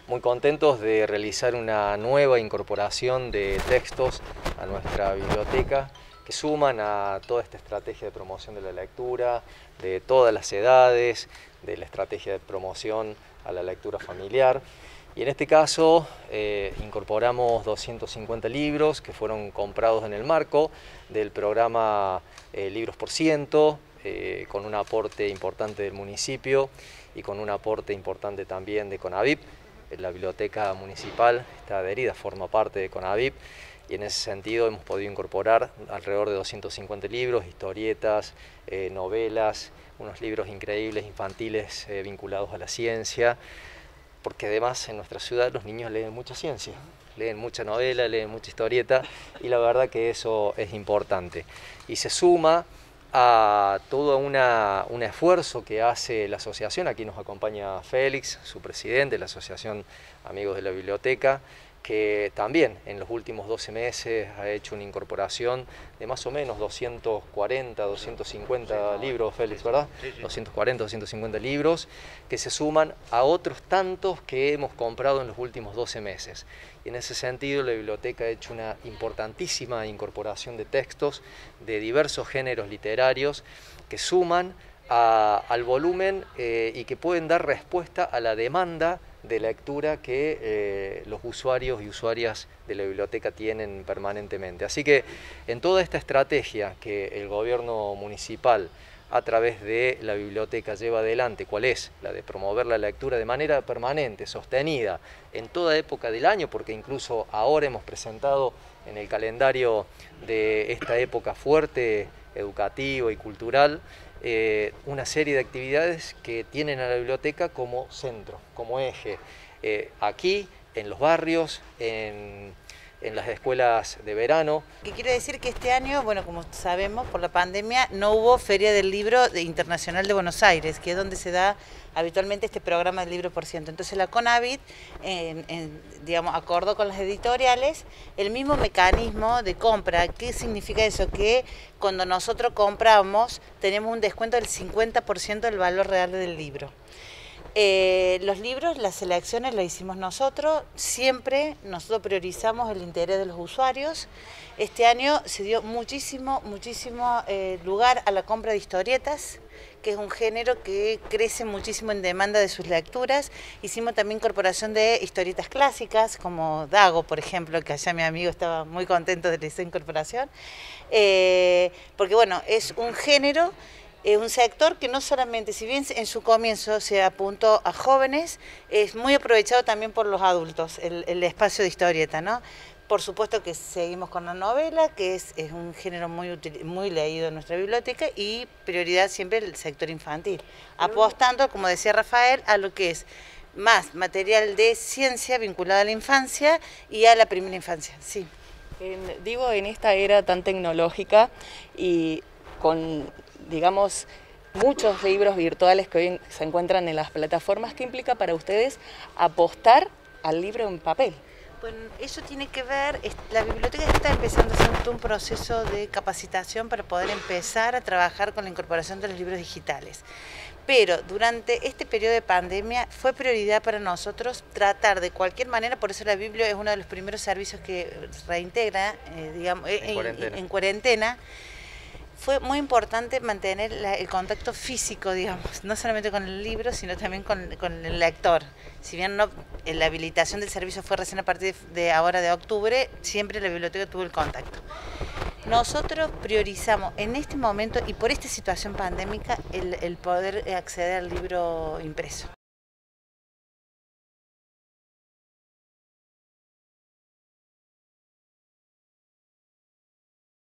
Muy contentos de realizar una nueva incorporación de textos a nuestra biblioteca que suman a toda esta estrategia de promoción de la lectura, de todas las edades, de la estrategia de promoción a la lectura familiar. Y en este caso incorporamos 250 libros que fueron comprados en el marco del programa Libros por Ciento, con un aporte importante del municipio y con un aporte importante también de CONAVIP. La biblioteca municipal está adherida, forma parte de CONAVIP, y en ese sentido hemos podido incorporar alrededor de 250 libros, historietas, novelas, unos libros increíbles infantiles vinculados a la ciencia, porque además en nuestra ciudad los niños leen mucha ciencia, leen mucha novela, leen mucha historieta, y la verdad que eso es importante. Y se suma a todo un esfuerzo que hace la asociación. Aquí nos acompaña Félix, su presidente de la Asociación Amigos de la Biblioteca, que también en los últimos 12 meses ha hecho una incorporación de más o menos 240, 250 libros, Félix, ¿verdad? Sí, sí. 240, 250 libros que se suman a otros tantos que hemos comprado en los últimos 12 meses. Y en ese sentido la biblioteca ha hecho una importantísima incorporación de textos de diversos géneros literarios que suman al volumen y que pueden dar respuesta a la demanda de lectura que los usuarios y usuarias de la biblioteca tienen permanentemente. Así que en toda esta estrategia que el gobierno municipal a través de la biblioteca lleva adelante, ¿cuál es? La de promover la lectura de manera permanente, sostenida, en toda época del año, porque incluso ahora hemos presentado en el calendario de esta época fuerte, educativo y cultural, una serie de actividades que tienen a la biblioteca como centro, como eje, aquí, en los barrios, en las escuelas de verano. ¿Qué quiere decir? Que este año, bueno, como sabemos, por la pandemia, no hubo Feria del Libro Internacional de Buenos Aires, que es donde se da habitualmente este programa del Libro por Ciento. Entonces la CONAVIP, digamos, acordó con las editoriales el mismo mecanismo de compra. ¿Qué significa eso? Que cuando nosotros compramos tenemos un descuento del 50% del valor real del libro. Los libros, las selecciones las hicimos nosotros, siempre nosotros priorizamos el interés de los usuarios. Este año se dio muchísimo lugar a la compra de historietas, que es un género que crece muchísimo en demanda de sus lecturas. Hicimos también incorporación de historietas clásicas, como Dago, por ejemplo, que allá mi amigo estaba muy contento de esa incorporación, porque bueno, es un género, un sector que no solamente, si bien en su comienzo se apuntó a jóvenes, es muy aprovechado también por los adultos, el espacio de historieta, ¿no? Por supuesto que seguimos con la novela, que es un género muy leído en nuestra biblioteca, y prioridad siempre el sector infantil, apostando, como decía Rafael, a lo que es más material de ciencia vinculado a la infancia y a la primera infancia, sí. En esta era tan tecnológica y con, digamos, muchos libros virtuales que hoy se encuentran en las plataformas, ¿qué implica para ustedes apostar al libro en papel? Bueno, eso tiene que ver, la biblioteca está empezando a hacer un proceso de capacitación para poder empezar a trabajar con la incorporación de los libros digitales. Pero durante este periodo de pandemia fue prioridad para nosotros tratar de cualquier manera, por eso la Biblia es uno de los primeros servicios que reintegra, digamos, en cuarentena. Fue muy importante mantener el contacto físico, digamos, no solamente con el libro, sino también con el lector. Si bien la habilitación del servicio fue recién a partir de ahora de octubre, siempre la biblioteca tuvo el contacto. Nosotros priorizamos en este momento y por esta situación pandémica el poder acceder al libro impreso.